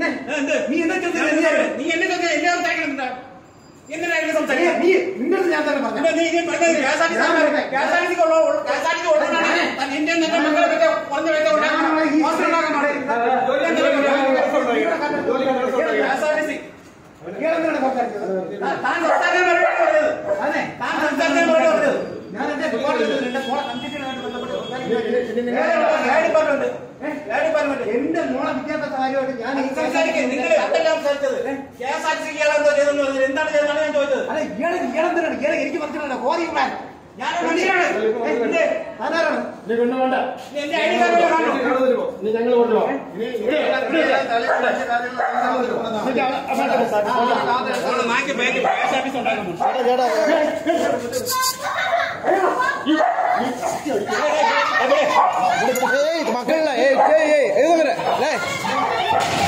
നീ എന്നെ സംസാരിക്കും നിങ്ങൾ ഞാൻ തന്നെ പറഞ്ഞു എന്റെ മോളെ വിദ്യാഭ്യാസ കാര്യമായിട്ട് ഞാൻ എന്താണ് ചെയ്തതാണ് ഞാൻ ചോദിച്ചത്. അല്ല ഇയാളെന്തിനാണ് ഇയാളെ എനിക്ക് പറഞ്ഞിട്ടുണ്ടോ കോറി പ്ലാൻ ഞാൻ കൊണ്ടുപോകണ്ട എന്റെ ഐ ഡി കാർഡ് ഞങ്ങൾ കൊണ്ടുപോകാം. മക്കളെ